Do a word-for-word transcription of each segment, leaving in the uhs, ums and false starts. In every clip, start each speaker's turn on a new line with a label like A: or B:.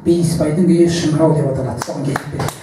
A: Бейіспайдың күйі шыңырау деп аталады. Соған кетіп береді.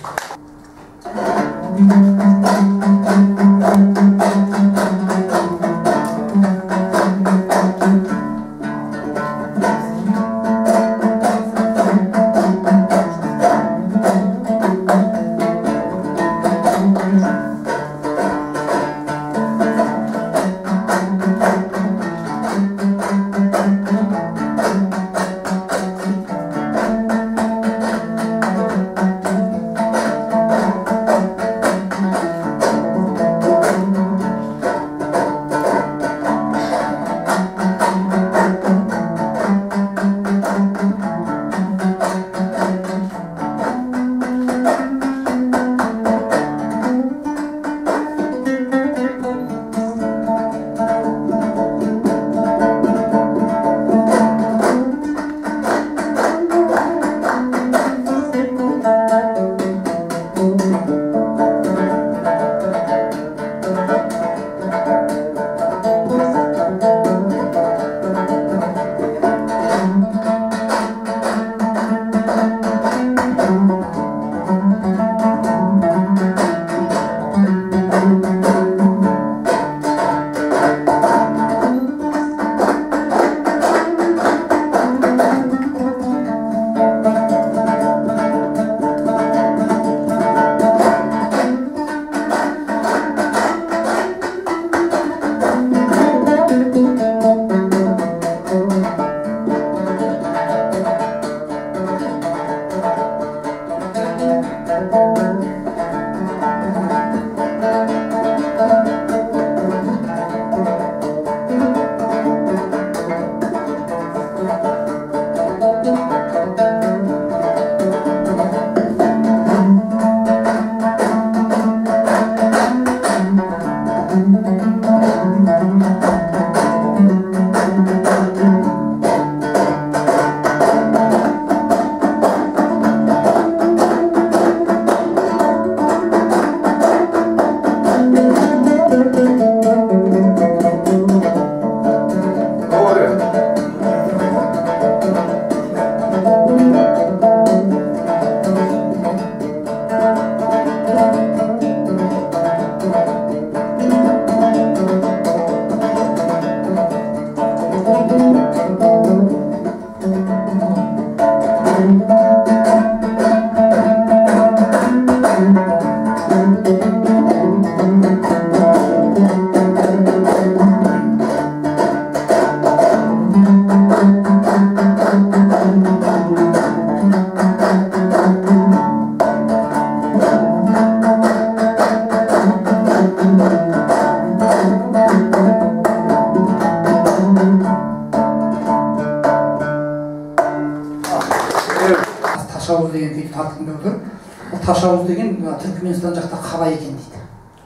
A: Ташауыз деген күйді тартқым келіп отыр. Ташауыз деген Түркменстан жақта қала екен дейді.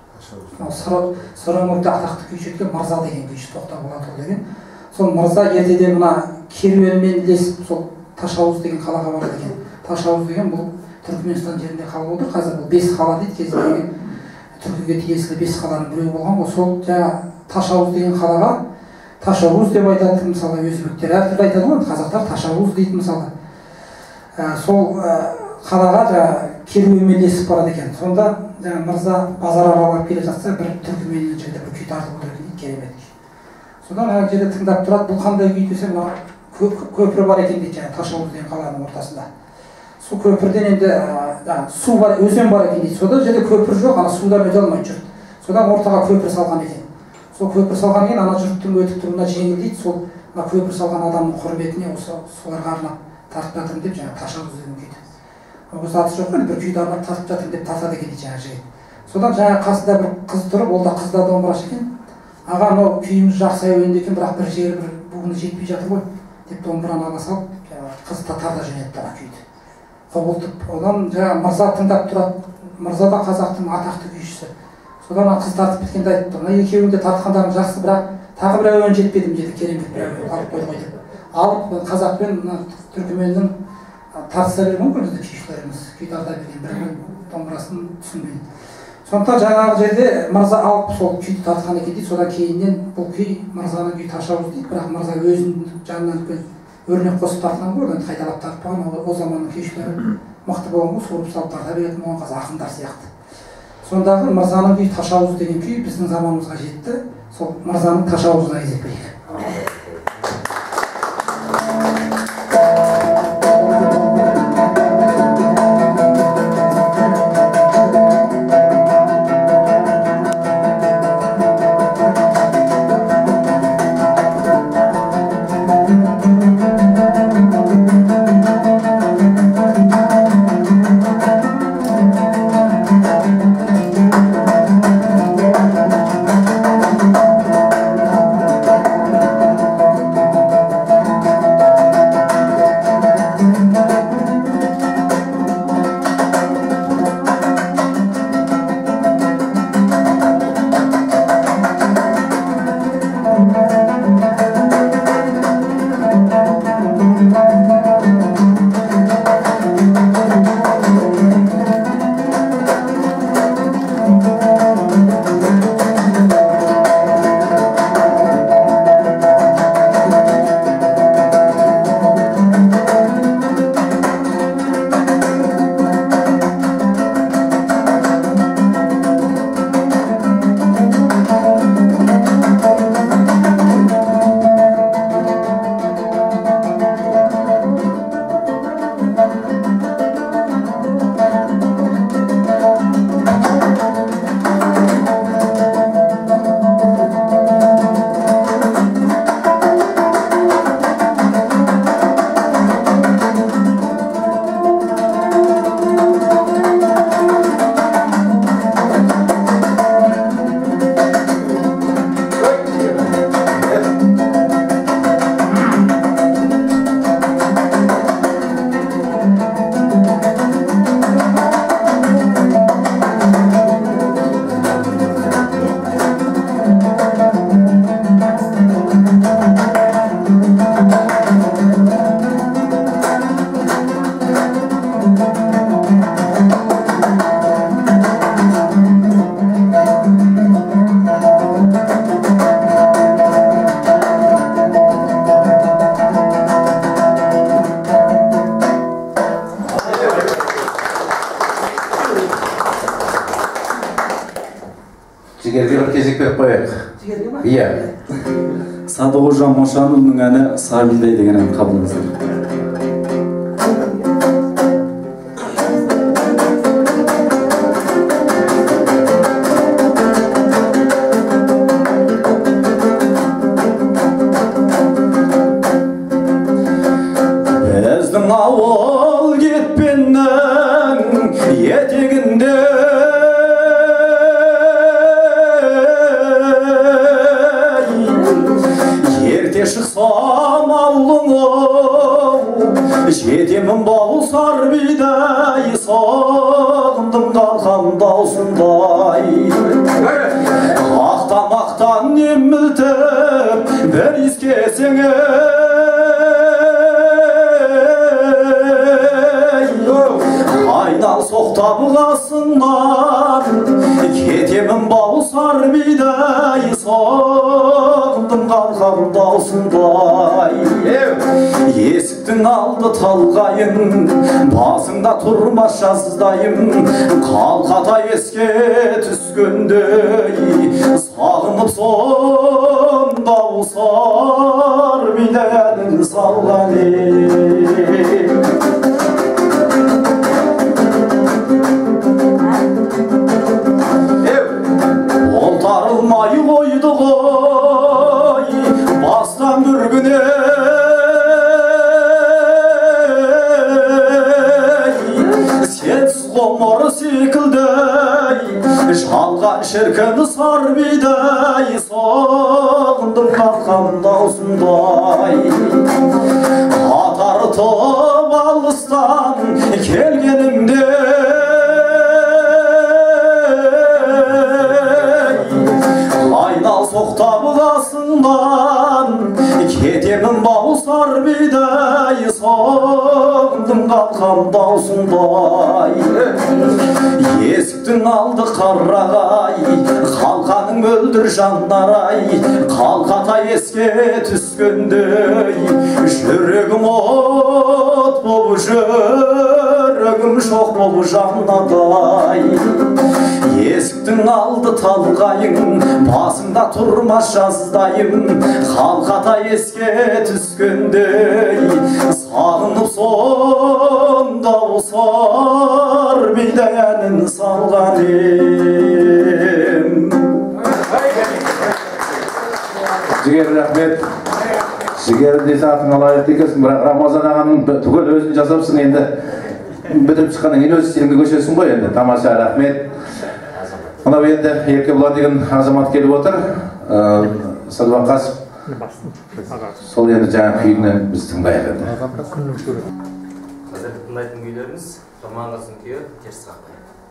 A: Сырымовда атақты күйші еткен Мырза деген күйші, Тоқтар Болатұлы деген. Сол Мырза ертеде мына керуенмен ілесіп сол Ташауыз деген қалаға барады екен. Ташауыз деген бұл Түркменстан жерінде қала отыр. Қазір бұл бес қала дейді. Кезінде түркіге тиесілі бес қаланың біреуі болған ғой. Сол жаңа Ташауыз деген қалаға Ташауыз деп айтады, мысалы өзбектер әртүрлі айтады ғой, қазақтар Ташауыз дейді мысалы. Сол қалаға жаңа керуенмен ілесіп барады екен. Сонда жаңа Мырза базар аралап келе жатса, бір түркіменнен жерде бір күй тартып отыр екен, керемет. Содан ана жерде тыңдап тұрады, бұл қандай күй десе, мына көпір бар екен дейді, жаңа Ташауыз деген қаланың ортасында. Су көпірден енді су бар, өзен бар екен дейді. Сода жерде көпір жоқ, ана судан өте алмайды жұрт. Содан ортаға көпір салған екен. Сол көпір салған екен, ана жұрттың өтіп тұруына жеңіл дейді. Сол көпір салған адамның құрметіне осы соларға арнап тартып жатырмын деп жаңа Ташауыз деген күйді. Осы аты жоқ қой, бір күйді арнап тартып жатырмын деп тартады екен дейді жаңа жігіт. Содан жаңа қасында бір қыз тұрып, ол да қызда домбырашы екен. Аға, мынау күйіңіз жақсы әуенді екен, бірақ бір жері бір буыны жетпей жатыр ғой деп домбыраны ала салып, қыз тарта жөнелтті ана күйді. Құбылтып, одан жаңа Мырза тыңдап тұрады. Мырза да қазақтың атақты күйшісі. Содан қыз тартып біткенде айтты, мына екеуінде тартқандарың жақсы, бірақ тағы бір әуен жетпедім деді, керемет бір әуен алып қойды ғой деп. Алып қазақ пен түркіменнің тартыса берген ғой біздің күйшілеріміз, күй тарта берген, бір домбырасын түсінбейді. Сондықтан жаңағы жерде Мырза алып сол күйді тартқан екен дейді. Содан кейіннен бұл күй Мырзаның күйі Ташауыз дейді, бірақ Мырза өзінің жанынан үлкен өрнек қосып тартқан ғой, енді қайталап тартпаған. О заманның күйшілері мықты болған ғой, суырып салып тарта беретін болған қазір ақындар сияқты. Сондағы Мырзаның күйі Ташауыз деген күй біздің заманымызға жетті. Сол Мырзаның Ташауызына кезек берейік.
B: Жігерге бір кезек беріп қояйық. Иә.
C: Садықожа Мошанұлының әні Сабилдай деген ән қабылыңыздар. Біздің ауыл кетпеннің етегінде шықсам ауылыңа жетемін бауысар бидай, сағындым қалқан даусындай. Ақтамақтан емілтіп бір искесең айнал соқтап қасыңнан, кетемін бауысар бидай, сағындым қалқан даусындай. Есіктің алды талғайын, басыңда тұрмас жаздайым, қалқата еске түскендей, сағынып сонда ұсар бидай әнін салған ем. Ол тарылмай қойды ғой бастан бір күні, сенсіз ғұмыр секілді жалған шіркін сар бидай, сағындым қатқан даусындай. Атартып алыстан келгенімде айнал соқтап қасыңнан, кетемін бауысар biday soğudum kalkan dausunday esіктің aldı қарағай қалқаның мөлдір жаннаray қалқата еске түскендей жүрегім от болып жүрегім шоқ болып жаннадай есіктің алды талғайың басыңда тұрмас жаздайым қалқата еске түскендей сағынып сонда ұсар бидай әнін салған ем.
B: Жігер рахмет. Жігер десе атыңа лайықты екенсің, бірақ Рамазан ағаның түгел өзін жасапсың, енді бітіріп шыққаннан кейін өз стиліңге көшесің ғой енді. Тамаша, рахмет. Мынау енді Еркебұлан деген азамат келіп отыр. Садуақасов. Сол енді жаңа күйінен біз тыңдайық енді.
D: Қазір тыңдайтын күйлеріміз Жаманғасын күйі теріс қақпай.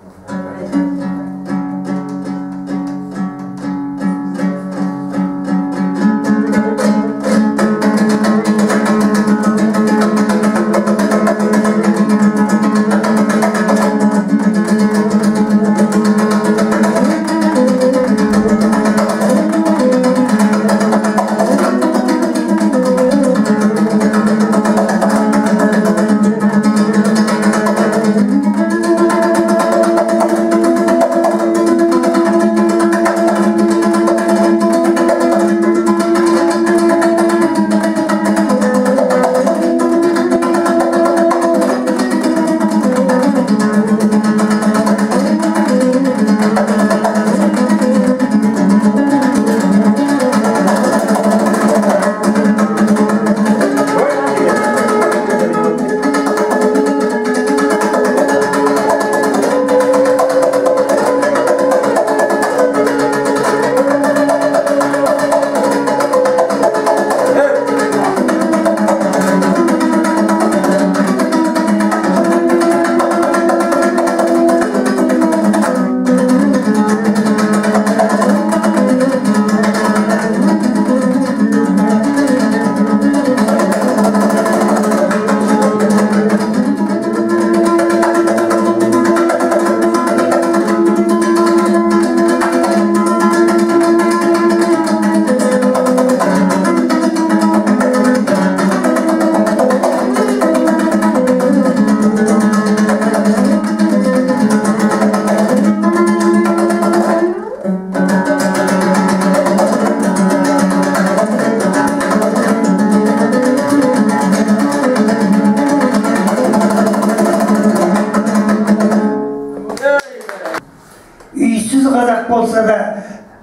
E: болса да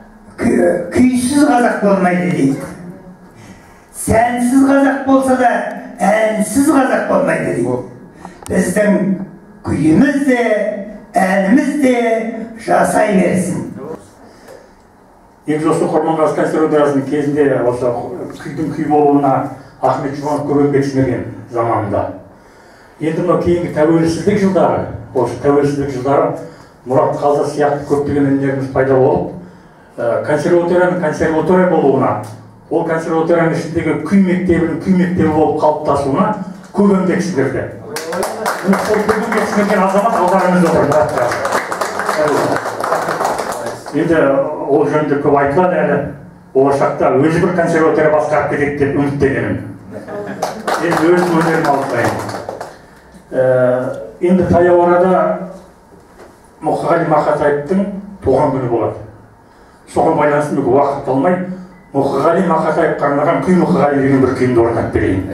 E: күйсіз қазақ болмайды дейді. Сәнсіз қазақ болса да әнсіз қазақ болмайды дейді. Біздің күйіміз де, әніміз де жасай берсін.
F: Екі осы Құрманғазы консерваториясының кезінде осы күйдің күй болуына Ахмет Жұбанов көп еңбек сіңірген заманында. Енді мына кейінгі тәуелсіздік жылдары, осы тәуелсіздік жылдары Мұрат Қалжа сияқты көптеген өнерлеріміз пайда болып, консерваторияның консерватория болуына, ол консерваторияның ішіндегі күй мектебінің күй мектебі болып қалыптасуына көп еңбек сіңірді. Көп еңбек сіңірген азамат алдарыңызда отыр. Енді ол жөнінде көп айтылады әлі, болашақта өзі бір консерватория басқарып кетеді деп үміттенемін. Енді өз өнерім алып Енді таяу арада Мұқағали Мақатаевтың туған күні болады. Соған байланысты бүгін уақыт қалмай, Мұқағали Мақатаевқа арнаған күй Мұқағали деген бір күйімді орындап берейін.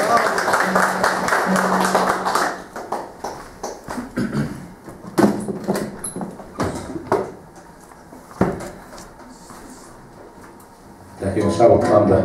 B: Тәкен шабыттанды.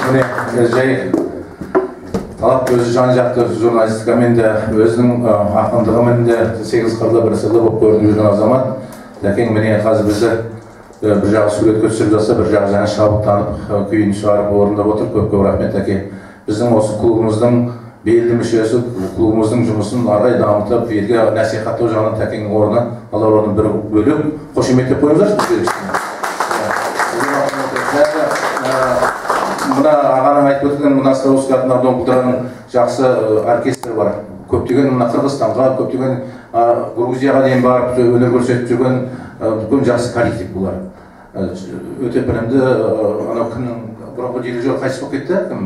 B: міне жай талап өзі жан жақты журналистикамен де өзінің ақындығымен де сегіз қырлы бір сырлы болып көрініп жүрген азамат. Дәкең міне қазір бізді бір жағы суретке түсіріп жатса, бір жағы жаңа шабыттанып, күйін шығарып орындап отыр. Көп-көп рахмет Дәке. Біздің осы клубымыздың белді мүшесі, клубымыздың жұмысын арай дамытып, елге насихаттау жағынан Дәкеңнің орны, алла орнын бір бөліп, қошеметтеп қойыңыздаршы. Мына ағаның айтып өткен мына Ставровский атындағы Домбудраның жақсы оркестрі бар. Көптеген мына Қырғызстанға, көптеген Грузияға дейін барып өнер көрсетіп жүрген үлкен жақсы коллектив бұлар. Өте білімді, анау кімнің бұрынғы дирижер қайтыс болып кетті? Кім?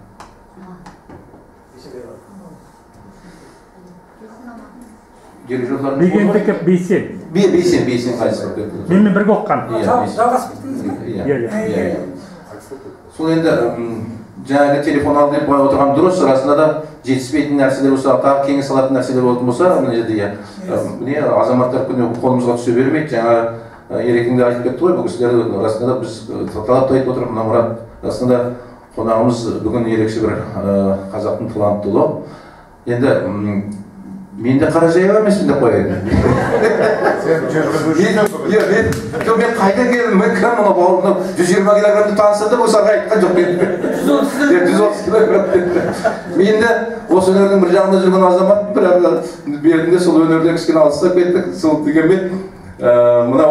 B: Дирижерлар
F: Бегендікі Бейсен.
B: Бейсен, Бейсен қайтыс болып кетті.
F: Менімен бірге оққан.
A: Жалғасып кеттіңіз бе?
F: Иә, иә.
B: Сол енді жаңағы телефон алып деп қойып отырған дұрыс, расында да жетіспейтін нәрселер болса, тағы кеңес алатын нәрселер болатын болса, мына жерде міне азаматтар күні қолымызға түсе бермейді. Жаңа Ерекеңде айтып кетті ғой, бұл кісілер расында да біз талап та айтып отырмыз, мына Мұрат расында да қонағымыз бүгін ерекше бір қазақтың талантты ұлы. Енді мен де қара жаяу емеспін деп қояйын. Мен қайдан келдім, мен кім мына бауырымда жүз жиырма килограммды таныстырды, осыға айтқан жоқ мен. жүз отыз килограмм деді. Мен де осы өнердің бір жағында жүрген азамат, бірақ бердіңде сол өнерде кішкене алыстап кеттік. Сол дегенмен мынау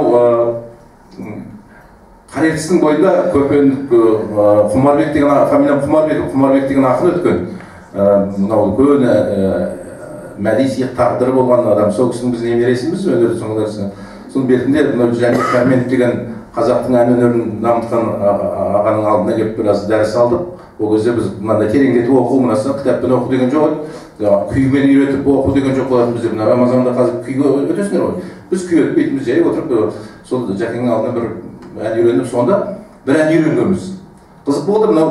B: Қарертістің бойында Көпен Құмарбек деген, фамилиям Құмарбек, Құмарбек деген ақын өткен. Мынау үлкен мәди сияқ тағдыры болған адам, сол кісінің біз немересіміз өнерді соңғыларысына. Соның бетінде Жәнібек Кәрменов деген қазақтың ән өнерін дамытқан ағаның алдына келіп біраз дәріс алдық. Ол кезде біз мынандай тереңдетіп оқу, мынасына кітаппен оқу деген жоқ еді. Күймен үйретіп оқу деген жоқ болатын бізде. Мына Рамазанда қазір күйге өтесіңдер ғой. Біз күй өтпейтінбіз, жай отырып сол Жәкеңнің алдына бір ән үйреніп, сонда бір ән үйренгенбіз. Қызық болды. Мынау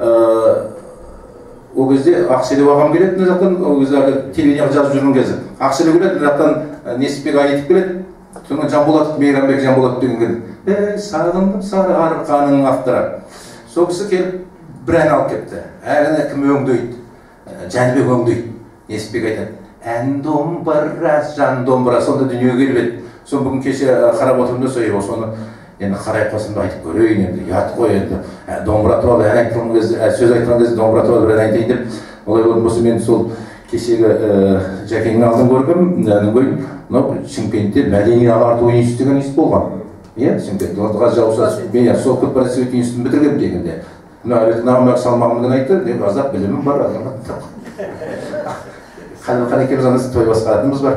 B: ол кезде Ақселеу ағам келеді мына жақтан, ол кезде телевидениеға жазып жүрген кезде. Ақселеу келеді, мына жақтан Несіпбек айтып келеді. Сонымен Жанболатов, Мейрамбек Жанболатов деген келді. Ей, сағындым сары арқаның авторы. Сол кісі келіп бір ән алып кетті. Әні кім өңдейді? Жәнібек өңдейді. Несіпбек айтады. Ән домбыра, жан домбыра, сонда дүниеге келіп еді. Соны бүгін кеше қарап отырмын да, соны енді қарай қосымды айтып көрейін, енді ұят қой, енді домбыра туралы ән айтқан кезде, сөз айтқан кезде домбыра туралы бір ән айтайын деп, олай болатын болса мен сол кешегі Жәкеңнің алдын көргім, әнін қойып, мынау Шымкентте мәдени ағарту институты деген институт болған. Иә, Шымкентте, қазір жауса, мен сол корпоративтік институтын бітіргем дегенде. Мына Нағымбек Салмағымдың айтты, деп аздап білімім бар, азамат. Қалбақан екеуміз анасы той басқаратынымыз бар.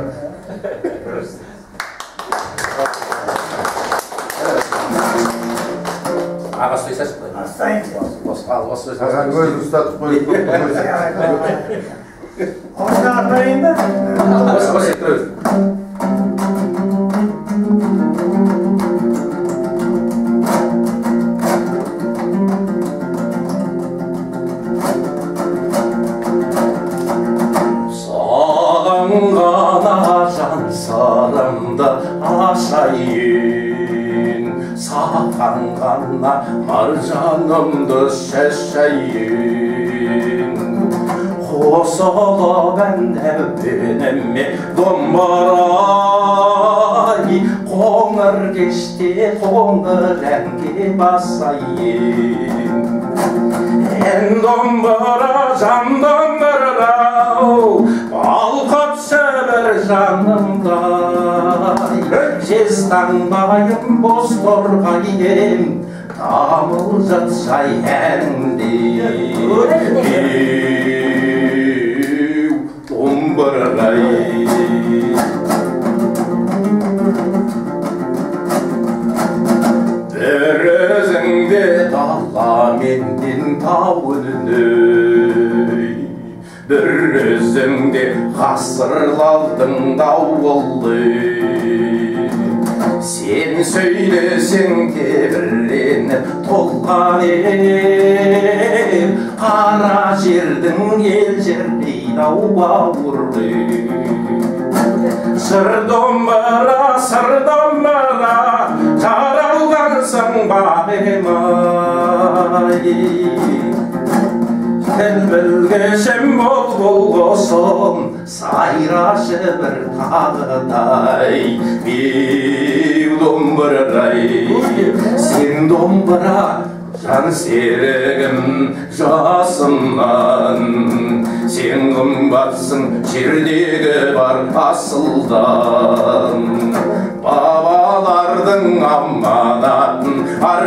B: Аға сөйсәші бұлай?
E: Астайын.
B: Ал, осы сөйсәші.
G: Ағаң өзі ұстатып қойып
E: Оны артайын да?
B: Осы осы ектір өзі. Саған ғана жан сарымды ашайын, саған ғана маржанымды шашайын. Қосылып әндәуеніме домбырай, қоңыр кеште қоңыр әнге басайын. Ән домбыра, жан домбырау, балқып сөбір жанымдай. Жез таңдайым бос торғайым, тамыл жатшай әнімде. Домбырай. Bir özünde dağla mendin tavulunay, bir özünde ғасырлардың дауылы. Sen söylesең тебірленіп толған ем, қара жердің ел жердей дау бауырлы. Сыр домбыра, сыр домбыра, жаралғансың бағым ай. Келбелгешем бол болғосын сайрашы бір тағыдай беу домбырай сен домбыра жан серігім жасымнан сен қымбатсың жердегі бар асылдан бабалардың аманатын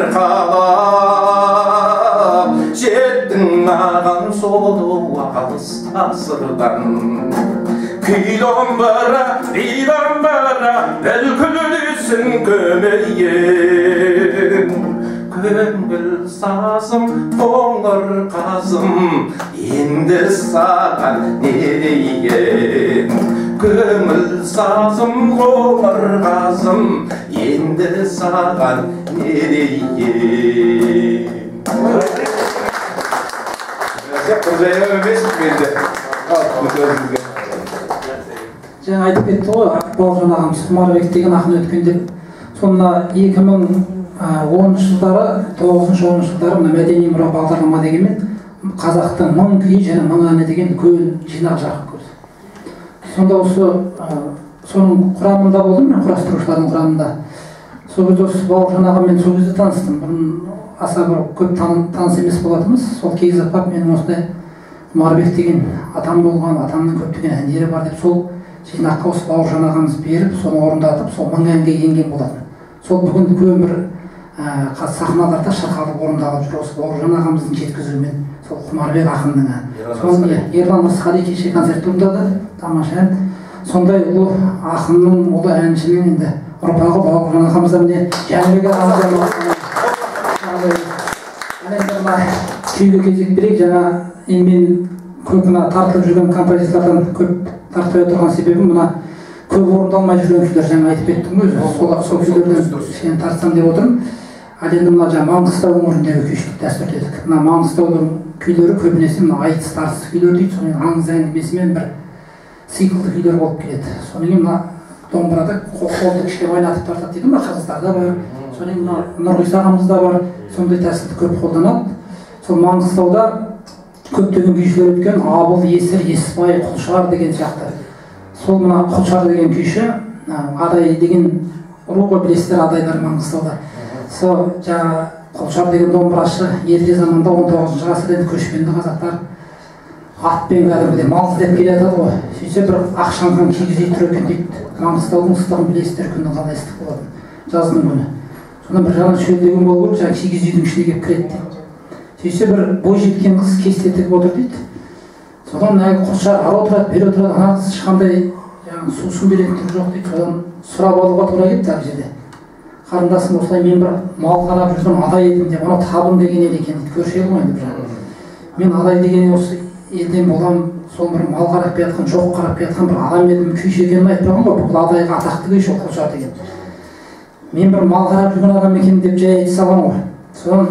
B: арқалап жеттің маған сол алыс тасырдан күй домбыра би домбыра бүлкілдесің көмейін көңіл сазым қоңыр қазым енді саған не дейін көңіл сазым қоңыр қазым енді саған не дейін
A: жаңа айтып кетті ғой бауыржан ағамыз Құмарбек деген ақын өткен деп сонда екі мың оныншы жылдары тоғызыншы оныншы жылдары мына мәдени мұра бағдарлама дегенмен қазақтың мың күй және мың әні деген үлкен жинақ жарық көрді. Сонда осы соның құрамында болдым мен, құрастырушылардың құрамында. Сол кезде осы бауыржан ағамен сол кезде таныстым. Бұрын аса бір көп таныс емес болатынбыз. Сол кезі апап менің осындай Құмарбек деген атам болған, атамның көптеген әндері бар деп сол жинаққа осы бауыржан ағамыз беріп, соны орындатып, сол мың әнге енген болатын. Сол бүгін үлкен бір сахналарда шырқалып орындалып жүр осы бауыржан ағамыздың жеткізуімен сол Құмарбек ақынның әні. Соны Ерлан Рысқали кеше концерт орындады, тамаша ән. Сондай ұлы ақынның, ұлы әншінің енді ұрпағы бауыржан ағамызда міне Жәнібек ағамыздан күйге кезек берейік. Жаңа мен көп мына тартылып жүрген композиторлардан көп тартпай отырған себебім мына көп орындалмай жүрген күйлер жаңа айтып кеттім ғой, сол күйлерден кішкене тартсам деп отырмын. Ал енді мына жаңа Маңғыстау өңіріндегі күйшілік дәстүр дедік. Мына Маңғыстаудың күйлері көбінесе мына айтыс тартыс күйлер дейді, сонымен аңыз әңгімесімен бір циклді күйлер болып келеді. Сонымен мына домбырада қолды кішкене ойнатып тартады дейді ма, қырғыздарда бар, сонымен мына Нұрғиса ағамызда бар, сондай тәсілді көп қолданады. Сол Маңғыстауда көптеген күйшілер өткен, Абыл, Есір, Еспай, Құлшар деген сияқты. Сол мына Құлшар деген күйші, Адай деген ру ғой, білесіздер Адайлар Маңғыстауда. Сол жаңа Құлшар деген домбырашы ерте заманда он тоғызыншы ғасырда көшпенді қазақтар атпен кәдімгідей мал іздеп келе жатады ғой. Сөйтсе бір ақшаңқан кигіз үй тұр екен дейді. Маңғыстаудың ыстығын білесіздер, күннің қалай ыстық болады, жаздың күні. Сонда бір жағынан шөлдеген болу керек, жаңа кигіз үйдің ішіне келіп кіреді дейді. Сөйтсе бір бой жеткен қыз кесте тігіп отыр дейді. Содан әлгі Құлшар ары отырады, бері отырады, ана қыз ешқандай сусын беретін түрі жоқ дейді. Содан сұрап алуға тура кетті ар жерде. Қарындасым, осылай мен бір мал қарап жүрдім, Адай едім деп, ана табын деген ел екен дейді, көрші ел ғой енді бір жағынан. Мен Адай деген осы елден болам, сол бір мал қарап келатқан, жоқ қарап келатқан бір адам едім, күйші екенін айтпаған ғой, бүкіл Адайға атақты күйші Құлшар деген. Мен бір мал қарап жүрген адам екен деп жай айта салам ғой. Содан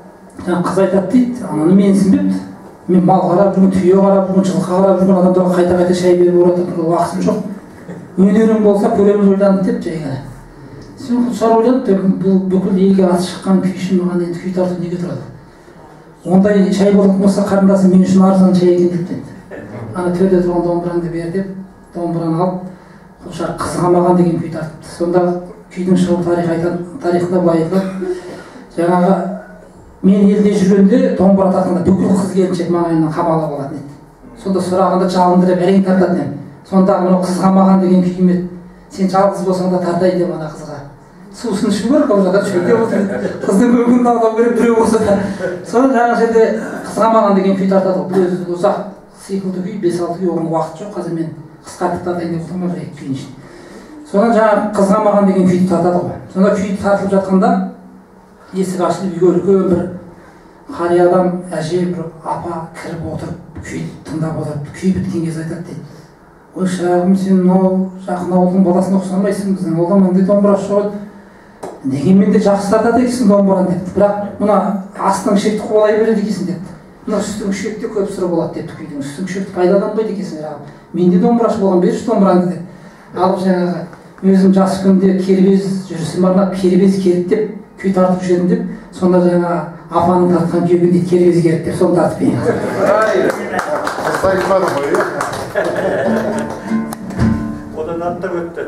A: қыз айтады дейді, ананы менсінбепті. Мен мал қарап жүрген, түйе қарап жүрген, жылқы қарап жүрген адамдарға қайта-қайта шай беріп отыратын уақытым жоқ. Өнерім болса көреміз ойланып деп жай ғана. Сен Құлшар ойланып, бұл бүкіл елге аты шыққан күйші маған енді күй тарту неге тұрады? Ондай шай болатын болса қарындасым мен үшін арзан шай екен деп деді. Ана төрде тұрған домбыраңды бер деп, домбыраны алып, Құлшар қызға маған деген күй тартыпты. Сонда күйдің шығу тарихында былай айтылады. Жаңағы мен елде жүргенде домбыра тартқанда бүкіл қыз келіншек маңайымнан қамалап алатын еді. Сонда сұрағанда жалындырып әрең тартатын едім. Сонда мынау қызға маған деген күйім еді. Сен жалғыз болсаң да тартайын деп ана қызға. Сусын ішу керек, ол жақта шөлдеп отыр. Қыздың көңілін алдау керек біреу болса да. Содан жаңа жерде қызға маған деген күй тартады. Бұл өзі ұзақ циклді күй, бес алты күй, оған уақыт жоқ. Қазір мен қысқартып тартайын деп отырмын бір екі күйін ішін. Содан жаңа қызға маған деген күйді тартады ғой. Сонда күйді тартылып жатқанда есік ашылып үйге үлкен бір қария адам, әже, бір апа кіріп отырып, күйді тыңдап отырып, күй біткен кезде айтады дейді. Ой шағым, сен мынау жақын ауылдың баласына ұқсамайсың, біздің ауылда мынандай домбырашы жоқ еді. Дегенмен де жақсы тартады екенсің домбыраны депті. Бірақ мына астың ішекті қуалай береді екенсің депті. Мына үстің ішекте көп сыры болады депті күйдің. Үстің ішекті пайдаланбайды екенсің жаңағы. Мен де домбырашы болған, берші домбыраңды деп. Алып жаңағы өзім жас күнде кербез жүрісім арнап кербез керіп деп күй тартып жүрдім деп. Сонда жаңағы апаның тартқан күйеуін дейді келгізі келеді деп соны тартып берейін.
G: Айтмадым ғой, иә?
F: Одан аттап өтті.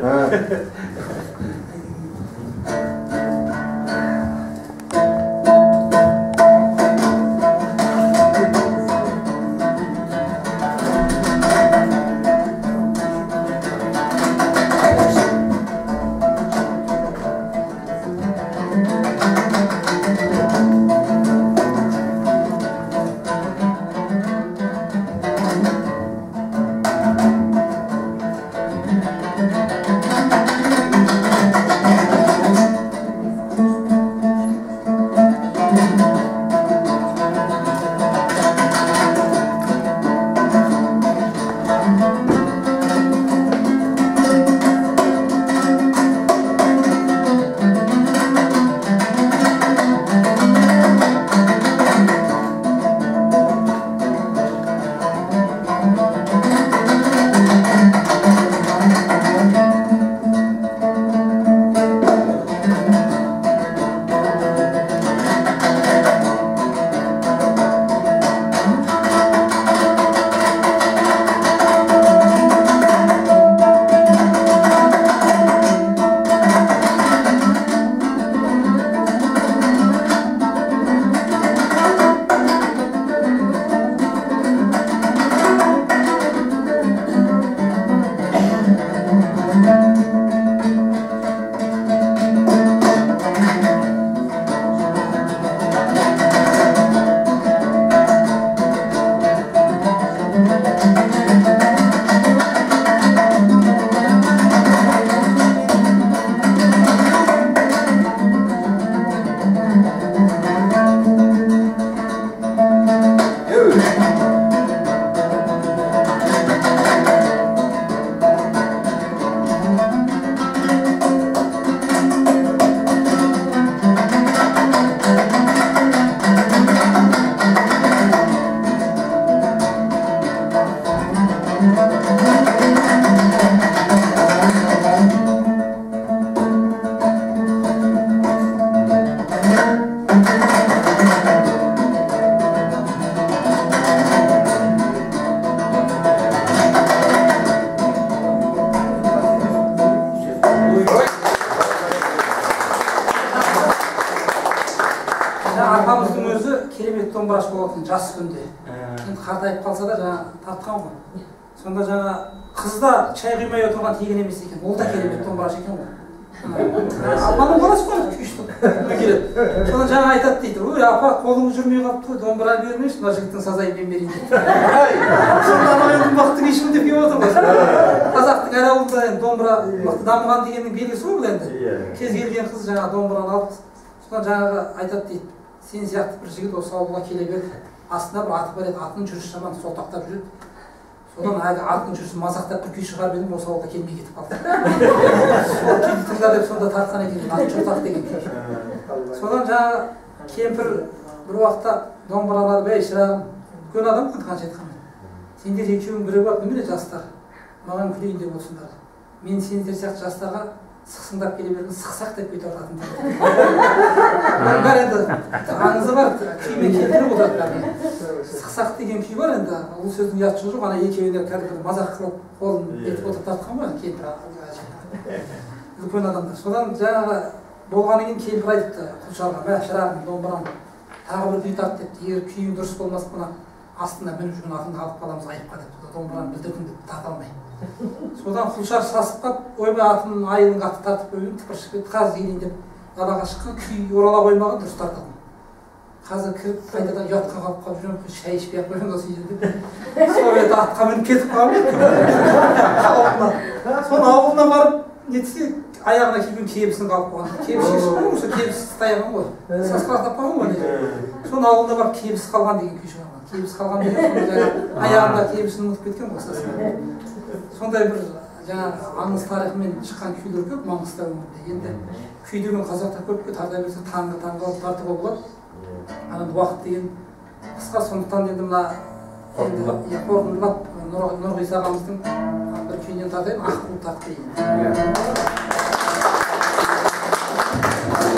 A: Апамыздың өзі керемет домбырашы болатын жас күнде. Енді қартайып қалса да жаңа тартқан ғой. Сонда жаңа қызда шай құймай отырған тегін емес екен. Ол да керемет домбырашы екен ғой. Апаның баласы ғой, күйшті. Содан жаңа айтады дейді, ой апа қолыңыз жүрмей қалыпты, домбыра бермейсіз, мына жігіттің сазайын мен берейін дейді. Сонда анайының мықты күйшімін деп келіп отыр ғой. Қазақтың әр ауылында енді домбыра мықты дамыған дегеннің белгісі ғой бұл енді. Кез келген қыз жаңа домбыраны алып, содан жаңағы айтады дейді, сен сияқты бір жігіт осы ауылға келе берді, астына бір аты бар еді, атының жүрісі жаман, солтақтап жүреді. Содан әлгі атын жүрсін мазақтап бір күй шығарып едім, осы ауылға келмей кетіп қалды. Сол күйді тыңда деп сонда тартқан екен, атын жұртақ деген күй. Содан жаңағы кемпір бір уақытта домбыра алады, бәй шырағым, үлкен адам ғой қанша айтқанмен. Сендер екеуің бірігіп алып немене жастар, маған күлейін деп отырсыңдар. Мен сендер сияқты жастарға сықсыңдап келе берген сықсақ деп күй тартатын. Бар енді аңызы бар, күймен келтіріп отырады. Сықсақ деген күй бар енді, ол сөздің ұяты жоқ, ана екеуіне кәдімгі мазақ қылып қолын етіп отырып тартқан ғой кемпір. Үлкен адамдар. Содан жаңағы болғаннан кейін кемпір айтыпты Құлшарға, мә шырағым домбыраны тағы бір күй тарт депті. Егер күйің дұрыс болмас мына астына мініп жүрген атыңды алып қаламыз айыпқа депті. Домбыраны бүлдіргін деп тарта алмай. Содан Құлшар сасып қалып, ойбай атын айылын қатты тартып қойып, тыпыршып кетті, қазір келейін деп далаға шыққан, күй орала қоймаған, дұрыс тартатын. Қазір кіріп қайтадан ұятқа қалып қалып жүрем, шай ішпей ақ қойған осы үйде деп. Сол беті атқа мініп кетіп қалып. Соны ауылына барып нетсе, аяғына келген кебісін қалып қойған. Кебіс шешіп қойған, осы кебіс таяған ғой. Сасқалақтап қойған ғой. Соны ауылына барып кебіс қалған деген күй шығарған. Кебіс қалған деген аяғында кебісін ұмытып кеткен ғой сасқалақтап. Сондай бір жаңағы аңыз тарихымен шыққан күйлер көп Маңғыстау өңірінде. Енді күй деген қазақта көпке тарта берсе таңғы таңғы алып тартуға болады. Ана уақыт деген қысқа, сондықтан енді мына енді қорытындылап Нұрғиса ағамыздың бір күйінен тартайын, Ақ бұлт ақ дейін.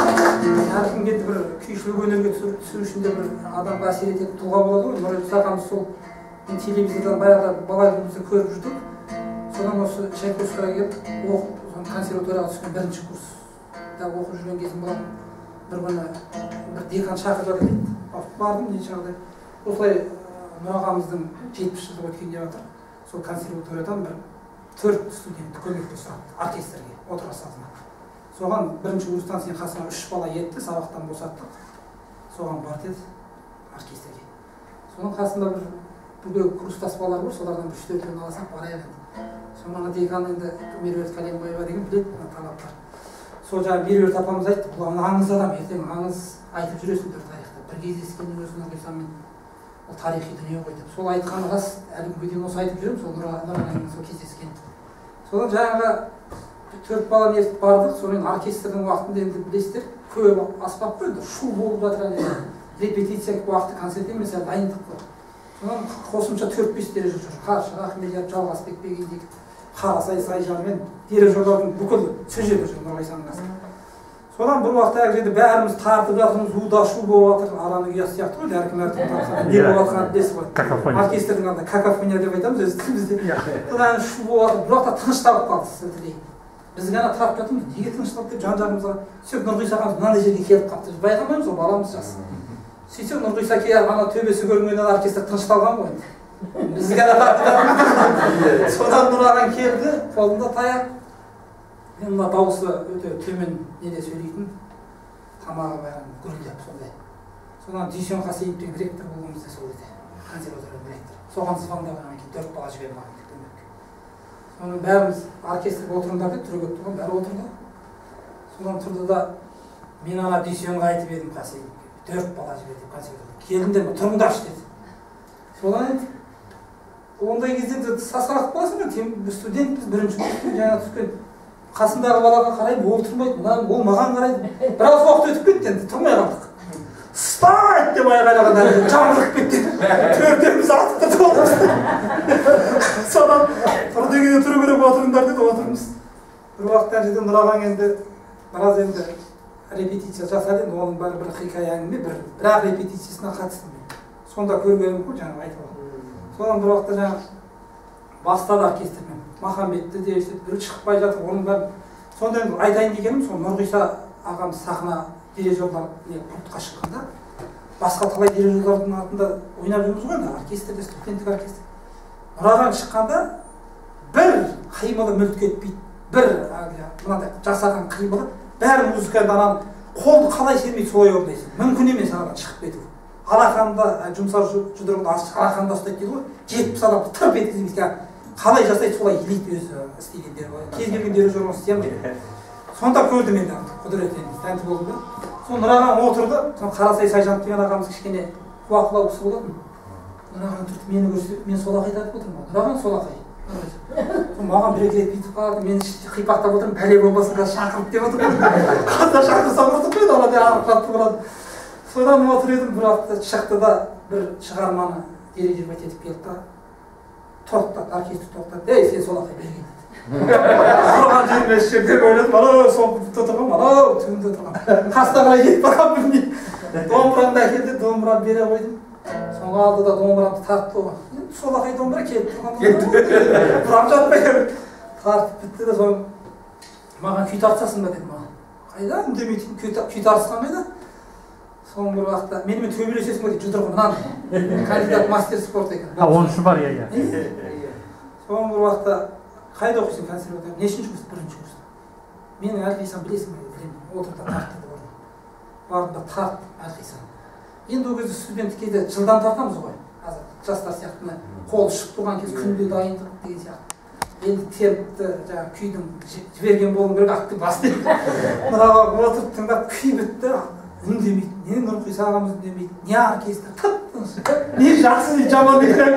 A: әркімге бір күйшілік өнерге түсу үшін де бір адамға әсер ететін тұлға болады ғой. Нұрғиса ағамыз сол телевизордан баяғыда бала күнімізде көріп жүрдік. Содан осы Чайковскийға келіп оқып консерваторияға түскен бірінші курста оқып жүрген кезім болатын. Бір күні бір декан шақырып жатыр дейді. Бардым не жағдай. Осылай Нұр ағамыздың жетпіс жылдық өткенде жатыр. Сол консерваториядан бір төрт студентті көмекке сұрапты оркестрге отыра сазына. Соған бірінші курстан сен қасыңа үш бала етті, сабақтан босаттық. Соған бар деді оркестрге. Соның қасында бір бүгін курстас балалар бар, солардан бір үш-төртеуін аласақ барайық енді. Соңына декан енді Меруерт Калембаева деген біледі мына талаптар. Сол жаңағы Меруерт апамыз айтты, бұл аңыз адам, ертең аңыз айтып жүресіңдер тарихта. Bir кездескеннен өзің Нұрғисамен ол тарихи дүние ғой деп. Сол айтқаны рас, әлі күнге дейін осы айтып жүремін, сол Нұрғисамен сол кездескен. Содан жаңағы төрт баланы ертіп бардық, сонымен оркестрдің уақытында енді білесіздер, көп аспап қой, шу болып жатыр, репетиция уақыты концерт емес, дайындық қой. Содан қосымша төрт-бес дереже жүр. Қаршы, Рахмедият, Жалғасбек Бегендік, Қарасай, Сайжанмен дирижерлердің бүкіл сюжеті жүр Нұрғисаның қасында. Содан бір уақытта әр жерде бәріміз тартып жатырмыз, уда шу болып жатыр, араның ұясы сияқты ғой, әркім әркім тартса, не болып жатқанын білесіз ғой. Оркестрдің анда какофония деп айтамыз өз тілімізде. Содан шу болып жатыр, бір уақытта тынышталып қалды сілтідей. Біз ғана тартып жатырмыз, неге тынышталып деп жан-жағымызға. Сөйтіп Нұрғиса ағамыз мынандай жерге келіп қалыпты, біз байқамаймыз ғой, баламыз жас. Сөйтсек Нұрғиса келіп ана төбесі көрінгеннен оркестр тынышталған ғой. Біз ғана тартып жатырмыз. Содан Нұр ағаң келді, қолында таяқ. Мен мына дауысы өте төмен неде сөйлейтін, тамағы бәрін гүрілдеп сондай. Содан Дүйсен Қасейінов деген директор болғанымызда сол еді, консерваторияның директоры. Соған звондағаннан кейін төрт бала жіберіп маған көмек. Соның бәріміз оркестрге отырыңдар деп түрегеп тұрған, бәрі отырды. Содан тұрды да мен ана Дүйсенге айтып едім Қасейіновке, төрт бала жібер деп консерваторияға. Келдіңдер ме, тұрыңдаршы деді. Содан енді ондай кезде сасқалақтап қаласың ғой, студентпіз, бірінші курстан жаңа түскен. Қасындағы балаға қарайды, ол тұрмайды, ол маған қарайды. Біраз уақыт өтіп кетті, енді тұрмай қалдық. Встать деп айғайлағанда жамырып кетті. Төртеуміз атып тұрдық. Содан тұр дегенде тұру керек отырыңдар деді, отырмыз. Бір уақытта жерде Нұр ағаң енді біраз енді репетиция жасады, оның бәрі бір хикая әңгіме, бір бірақ репетициясына қатыстым мен. Сонда көргенім ғой, жаңағы айтып алған. Содан бір уақытта жаңағы бастады оркестрмен. Махамбетті де естеді, бір шықпай жатыр, оның бәрін. Сонда енді айтайын дегенім, сол Нұрғиса ағамыз сахна дирижерлар пунктқа шыққанда, басқа талай дирижерлардың атында ойнап жүрміз ғой, оркестрде, студенттік оркестр. Нұр ағаң шыққанда бір қимылы мүлт кетпейді, бір мынандай жасаған қимылы, бәрі музыканы ананы қолды қалай сермейді солай орындайсың. Мүмкін емес анадан шығып кету. Алақанда жұмсар жұдырығында алақанда ұстайды дейді ғой, жетпіс адамды тырп еткізбейді. Қалай жасайды солай елейді өзі істегендер ғой. Кез келген дирижер оны істей алмайды. Сонда көрдім енді құдіретін тәнті болдым да. Сол Нұр ағаң отырды, Қарасай Сайжанов деген ағамыз кішкене қуақылау кісі болатын. Нұр ағаң тұрды, мені көрсе, мен солақай айтып отырмын. Нұр ағаң солақай. Маған бір екі рет бүйтіп қалды, мен қипақтап отырмын, пәле болмасын қазір шақырып деп отырмын. Қазір шақырсам ұртып қойды, ана да ағып қатты болады. Содан отыр едім, бір уақытта шықты да бір шығарманы дирижер етіп келді да, тоқтат, оркестр тоқтат, ей сен солақай берген деді. Тұрған жеріме жерде ойладым, анау соңғы тұрған, анау түбінде тұрған. Қасына қарай кетіп барған білмейді. Домбырамды әкелді, домбырамды бере қойдым. Соңғы алды да домбырамды тартты оған. Солақай домбыра келіп тұрған. Бұрам жатпай тартып бітті де соң маған күй тартсасың ба деді маған. Қайда үндемейді, күй тартысқан қайда? Соң бір уақытта менімен төбелесесің ғой дейді, жұдырығы мынаны. Кандидат мастер спорт екен.
F: А, онысы бар, иә, иә.
A: Соң бір уақытта қайда оқисың консерватория? Нешінші курс? Бірінші курс. Менің әрқисам білесің бе? Білемін. Отырда тарттырды орын. Бардым да тарт әрқисам. Енді ол кезде студенттік кезде жылдан тартамыз ғой. Қазір жастар сияқты қол ұшып тұрған кез күнде дайындық деген сияқты. Енді теріпті жаңағы күйдің жіберген болуым керек аттың басты. Мынаға отырып тыңдап күй бітті. Үндемейді, не Нұрғиса ағамыз үндемейді, не оркестр, тып-тыныш, не жақсы не жаман екен.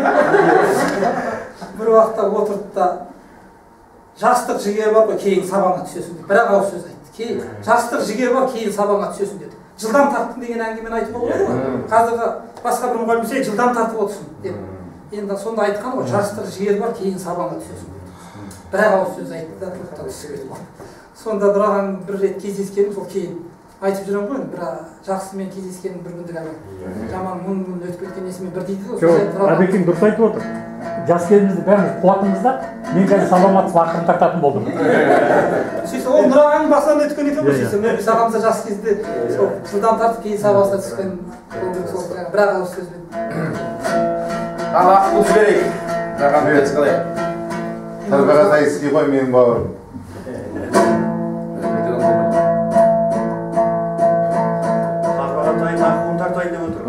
A: Бір уақытта отырды да, жастық жігер бар ғой, кейін сабаңа түсесің деді. Бірақ ауыз сөз айтты. Жастық жігер бар, кейін сабаңа түсесің деді. Жылдам тарттың деген әңгімені айтып болады ғой. Қазіргі басқа бір мұғалім білсе, жылдам тартып отырсың деп. Енді сонда айтқан ғой, жастық жігер бар, кейін сабаңа түсесің деді. Бірақ ауыз сөз айтты да, тоқтап түсіп кетіп. Сонда бір ағаң бір рет кездескенім сол кейін айтып жүрем ғой, бір жақсымен кездескен бір күндік әлі. Жаман мұң мұң өтіп кеткен есімен бір дейді ғой.
F: Жоқ, Әбекең дұрыс айтып отыр. Жас кезімізді бәріміз қуатымызда, мен қазір саламатсыз ақырын тартатын болдым.
A: Сөйтсе, ол Нұрағаның басынан өткен екен ғой, сөйтсе, біз ағамызда жас кезде жылдам тартып кейін сабасына түскен бір-ақ ауыз сөзбен.
B: Ал ақыл жіберейік. Рағам берес қалай?
G: Тарбаға тайыски ғой менің бауырым.
F: Тарбаға тайын ақуын тартайын деп отыр.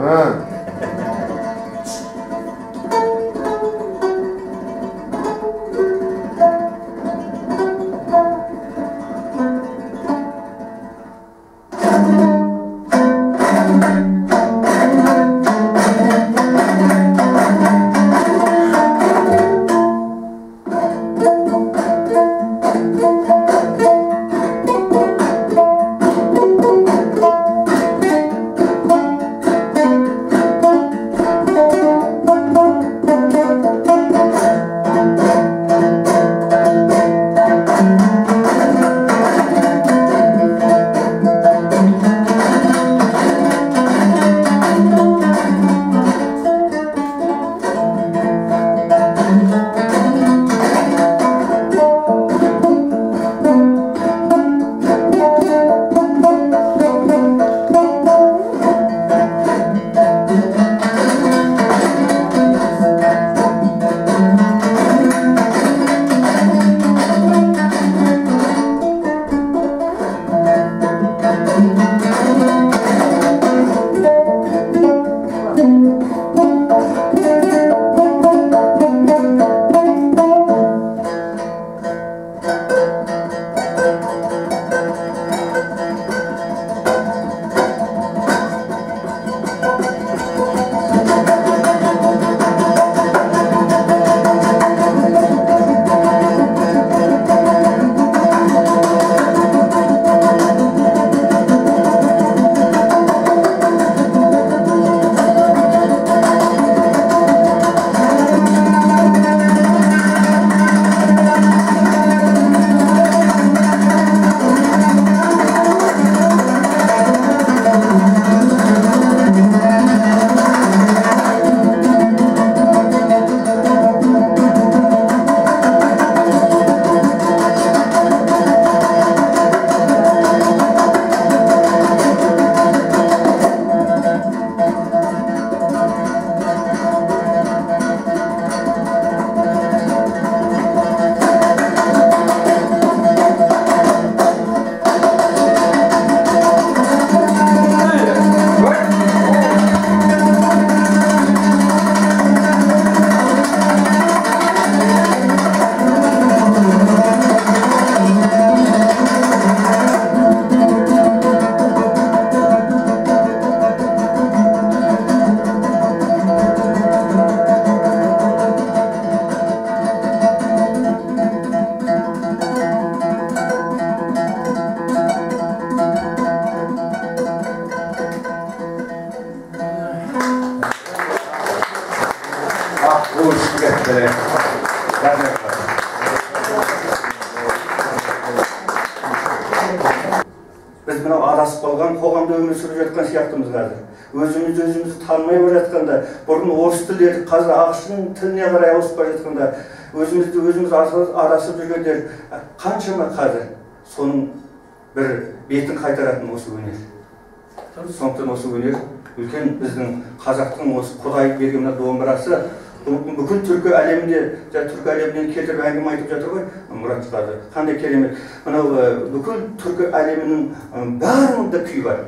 F: Biz mынау адасып қалған қоғамда өмір сүріп жатқан сияқтымыз қазір. Өзіміз өзімізді танымай бара жатқанда, бұрын орыс тілі едік, қазір ағылшын тіліне қарай ауысып бара жатқанда, өзімізді өзіміз адасып жүргендер қаншама қазір. Соның бір бетін қайтаратын осы өнер. Сондықтан осы өнер үлкен біздің қазақтың осы Құдай берген домбырасы бүкіл түркі әлемінде, түркі әлемінен кетіріп әңгіме айтып жатыр ғой, Мұрат Қажы. Қандай керемет. Мынау бүкіл түркі әлемінің бәрінде күй бар.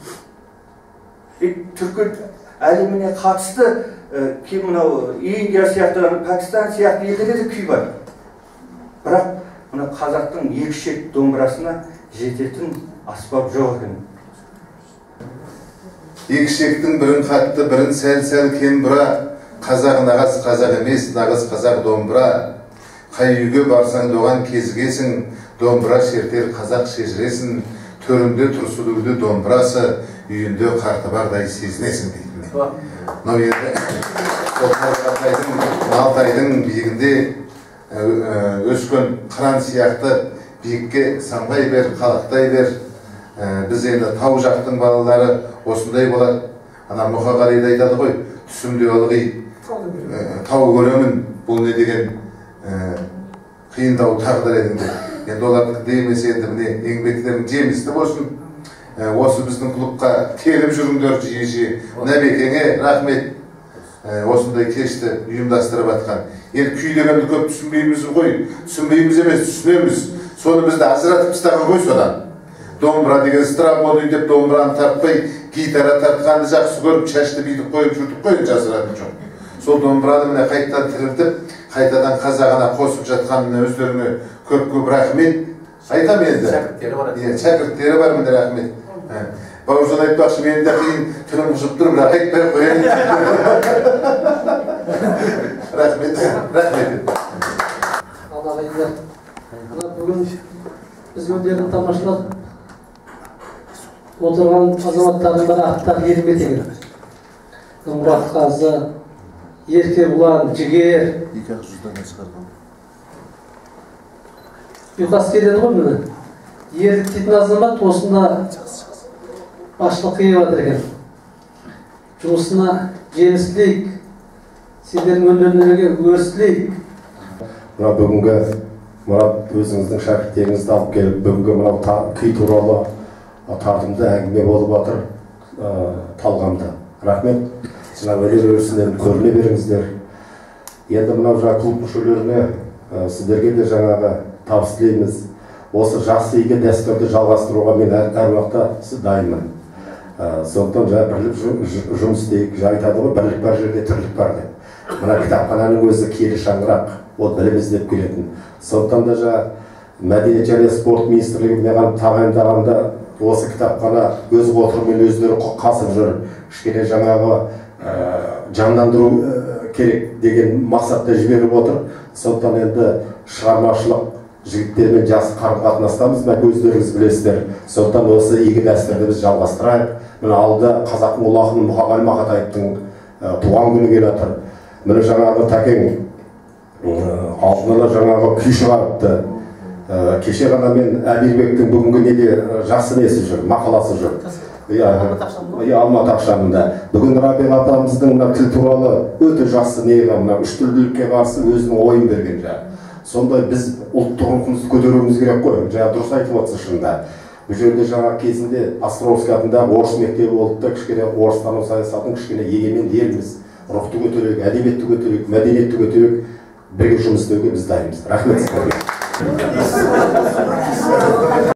F: Түркі әлеміне қатысты кейін мынау Индия сияқты, Пәкістан сияқты елдерде де күй бар. Бірақ мына қазақтың екі шет домбырасына жететін аспап жоқ екен.
G: Екі шектің бірін қатты, бірін сәл-сәл кен бұра, қазақ нағыз қазақ емес, нағыз қазақ домбыра. Қай үйге барсаң доған кезігесің, домбыра шертер қазақ шежіресін, төрінде тұрсылуды домбырасы, үйінде қарты бардай сезінесің дейтін. Мынау енді Алтайдың биігінде өскен қыран сияқты биікке самғай бер, қалықтай бер, біз енді тау жақтың балалары осындай болады. Ана Мұқағалида айтады ғой, түсімде ылғи тау көремін, бұл не деген қиындау тағдыр едіңде. Енді олардікі деймесе енді міне еңбектердің жемісті болсын. Осы біздің клубқа келіп жүріңдер жиі-жиі. Нәбекеңе рахмет. Осындай кешті ұйымдастырып атқан. Енді күй дегенді көп түсінбейміз ғой, түсінбейміз емес, түсінеміз. Соны бізді ажыратып тастаған ғой содан. Домбыра деген страмоны деп домбыраны тартпай, гитара тартқанды жақсы көріп, шашты бүйтіп қойып жүрдік қой, жасыратын жоқ. Сол домбыраны міне қайтадан тірілтіп, қайтадан қазағына қосып жатқанына өздеріне көп-көп рахмет. Айтам енді.
D: Шәкірттері бар.
G: Иә, шәкірттері бар міне рахмет. Бауыржан айтпақшы, мен де қиын тілім ұшып тұр, бірақ айтпай қояйын. Рахмет, рахмет.
H: Аллаға егер. Бүгін біз өнерін тамашалап отырған азаматтардың бірі Ақтар Ермек. Нұрмұрат Қазы, Еркебұлан, Жігер.
G: Екі ақ жүзден шығарған.
H: Ұйқас келеді ғой міне. Ерлік дейтін азамат осында басшылық қиып жатыр екен. Жұмысына жеміс тілейік, сендердің өнерлеріңе өріс тілейік.
I: Мына бүгінгі Мұрат өзіңіздің шәкірттеріңізді алып келіп, бүгінгі мынау күй туралы тартымды әңгіме болып жатыр талғамда. Рахмет. Жаңа өнер өрісінен көріне беріңіздер. Енді мынау жаңа клуб мүшелеріне сіздерге де жаңағы табыс тілейміз. Осы жақсы игі дәстүрді жалғастыруға мен әр уақытта дайынмын. Сондықтан жаңа бірлік жұмыс істейік. Жаңа айтады ғой, бірлік бар жерде тірлік бар деп. Мына кітапхананың өзі киелі шаңырақ, ол білім іздеп келетін. Сондықтан да жаңа мәдениет және спорт министрлігі маған тағайындағанда осы кітапхана өз отырымен өздері қасып жүр. Кішкене жаңағы жандандыру керек деген мақсатта жіберіп отыр. Сондықтан енді шығармашылық жігіттермен жақсы қарым-қатынастамыз, мына өздеріңіз білесіздер. Сондықтан осы игі дәстүрді біз жалғастырайық. Мына алда қазақтың ұлы ақыны Мұқағали Мақатаевтың туған күні келе жатыр. Міне жаңағы Тәкең алдына жаңағы күй шығарыпты. Кеше ғана мен Әбирбектің бүгінгі неде жақсы несі жүр, мақаласы жүр. Алматы ақшамында. Бүгін Рабиға атамыздың тіл туралы өте жақсы неге, үш тілділікке қарсы өзінің ойын берген жаңа. Сондай біз ұлттық рухымызды көтеруіміз керек қой. Жаңа дұрыс айтып отырсыз шынында. Бұл жерде жаңа кезінде Островский атындағы орыс мектебі болды да, кішкене орыстану саясатын кішкене егемен елміз. Рухты көтерейік, әдебиетті көтерейік, мәдениетті көтерейік, бірге жұмыс істеуге біз дайынбыз. Рахмет сіздерге.